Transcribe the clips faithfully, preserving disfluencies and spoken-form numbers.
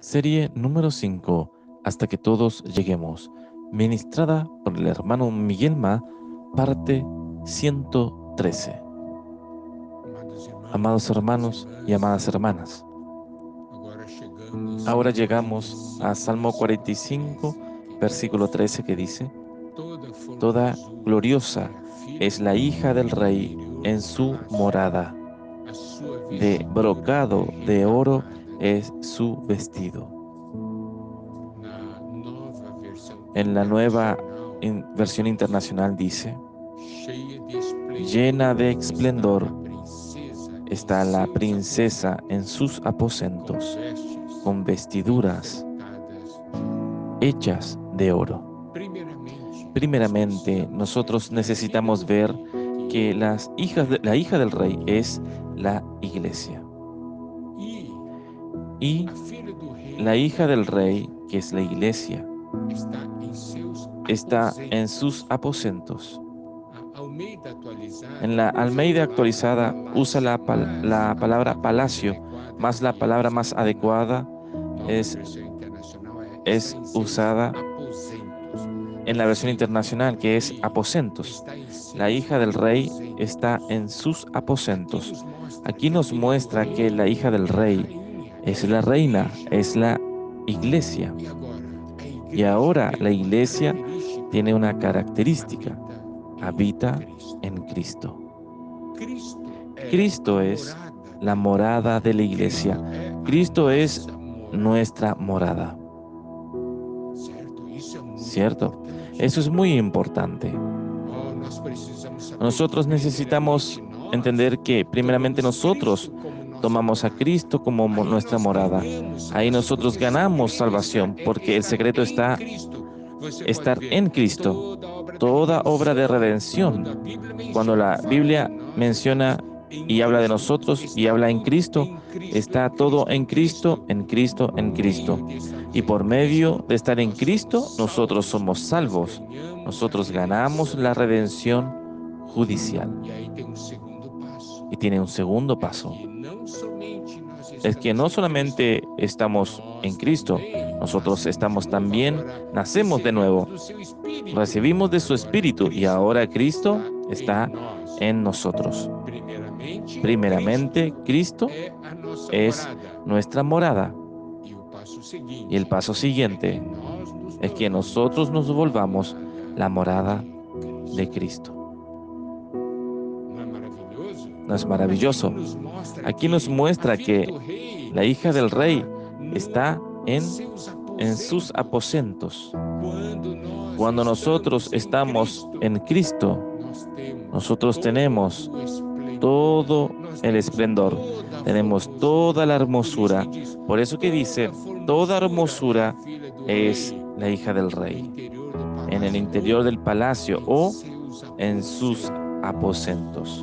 Serie número cinco, Hasta que todos lleguemos, ministrada por el hermano Miguel Ma, parte ciento trece. Amados hermanos y amadas hermanas, ahora llegamos a Salmo cuarenta y cinco, versículo trece, que dice: Toda gloriosa es la hija del rey en su morada, de brocado de oro es su vestido. En la nueva in- versión internacional dice: llena de esplendor está la princesa en sus aposentos, con vestiduras hechas de oro. Primeramente, nosotros necesitamos ver que las hijas de- la hija del rey es la iglesia. Y la hija del rey, que es la iglesia, está en sus aposentos. En la Almeida actualizada usa la, pal- la palabra palacio, más la palabra más adecuada es, es usada en la versión internacional, que es aposentos. La hija del rey está en sus aposentos. Aquí nos muestra que la hija del rey es la reina, es la iglesia. Y ahora la iglesia tiene una característica: habita en Cristo. Cristo es la morada de la iglesia. Cristo es nuestra morada. ¿Cierto? Eso es muy importante. Nosotros necesitamos entender que primeramente nosotros tomamos a Cristo como mo- nuestra morada. Ahí nosotros ganamos salvación, porque el secreto está estar en Cristo. Toda obra de redención, cuando la Biblia menciona y habla de nosotros y habla en Cristo, está todo en Cristo, en Cristo, en Cristo. Y por medio de estar en Cristo, nosotros somos salvos. Nosotros ganamos la redención judicial. Y tiene un segundo paso. Es que no solamente estamos en Cristo, nosotros estamos también, nacemos de nuevo, recibimos de su Espíritu, y ahora Cristo está en nosotros. Primeramente, Cristo es nuestra morada. Y el paso siguiente es que nosotros nos volvamos la morada de Cristo. ¿No es maravilloso? Aquí nos muestra que la hija del rey está en, en sus aposentos. Cuando nosotros estamos en Cristo, nosotros tenemos todo el esplendor, tenemos toda la hermosura. Por eso que dice, toda hermosura es la hija del rey, en el interior del palacio o en sus aposentos.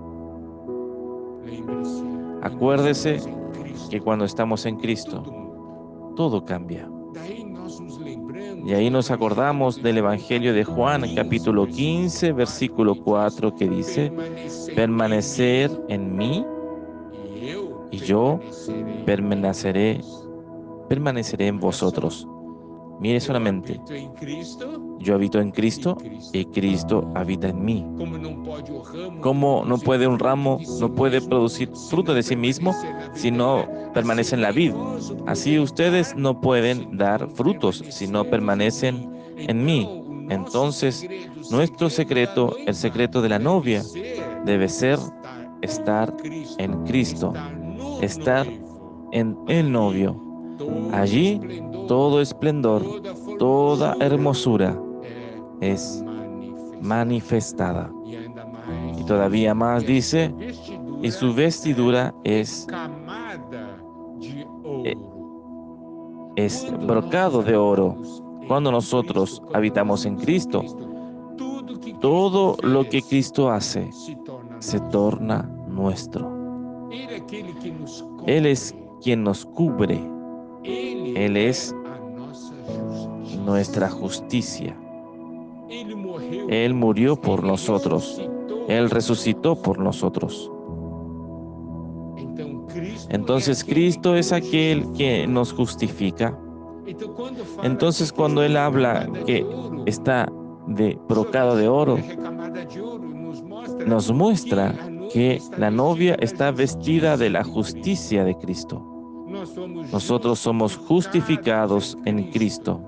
Acuérdese que cuando estamos en Cristo, todo cambia. Y ahí nos acordamos del Evangelio de Juan, capítulo quince, versículo cuatro, que dice: permanecer en mí y yo permaneceré, permaneceré en vosotros. Mire solamente, yo habito en Cristo y Cristo habita en mí. ¿Cómo no puede un ramo, no puede producir fruto de sí mismo si no permanece en la vid? Así ustedes no pueden dar frutos si no permanecen en mí. Entonces, nuestro secreto, el secreto de la novia, debe ser estar en Cristo, estar en el novio. Allí todo esplendor, toda hermosura es manifestada. Y todavía más dice, y su vestidura es, eh, es brocado de oro. Cuando nosotros habitamos en Cristo, todo lo que Cristo hace se torna nuestro. Él es quien nos cubre. Él es nuestra justicia. Él murió por nosotros. Él resucitó por nosotros. Entonces Cristo es aquel que nos justifica. Entonces cuando Él habla que está de brocado de oro, nos muestra que la novia está vestida de la justicia de Cristo. Nosotros somos justificados en Cristo.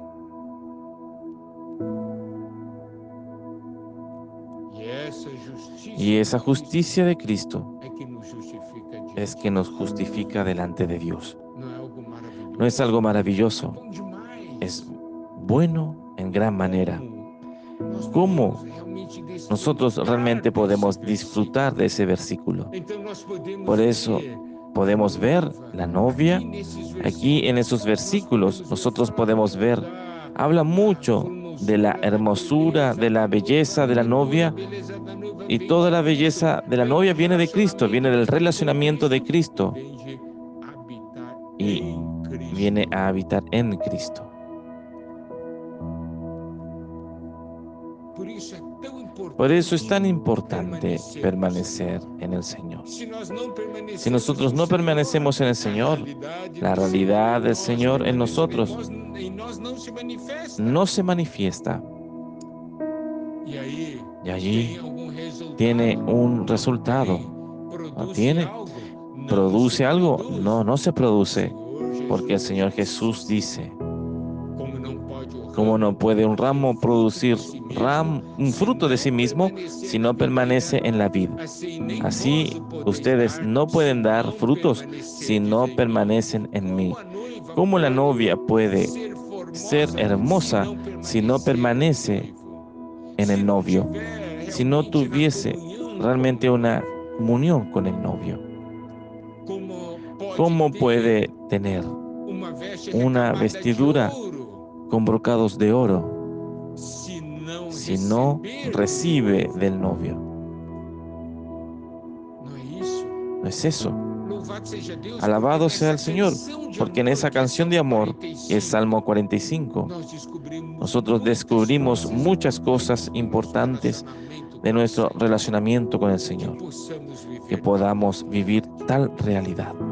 Y esa justicia de Cristo es que nos justifica delante de Dios. No es algo maravilloso, es bueno en gran manera. ¿Cómo nosotros realmente podemos disfrutar de ese versículo? Por eso podemos ver la novia. Aquí en esos versículos nosotros podemos ver, habla mucho de la hermosura, de la belleza de la novia, y toda la belleza de la novia viene de Cristo, viene del relacionamiento de Cristo y viene a habitar en Cristo. Por eso es tan importante permanecer en el Señor. Si nosotros no permanecemos en el Señor, la realidad del Señor en nosotros no se manifiesta. Y allí tiene un resultado. ¿No tiene? ¿Produce algo? No, no se produce. Porque el Señor Jesús dice: ¿cómo no puede un ramo producir ram, un fruto de sí mismo si no permanece en la vid? Así ustedes no pueden dar frutos si no permanecen en mí. ¿Cómo la novia puede ser hermosa si no permanece en el novio? Si no tuviese realmente una comunión con el novio. ¿Cómo puede tener una vestidura con brocados de oro si no recibe del novio? No es eso. Alabado sea el Señor, porque en esa canción de amor, que es Salmo cuarenta y cinco, nosotros descubrimos muchas cosas importantes de nuestro relacionamiento con el Señor, que podamos vivir tal realidad.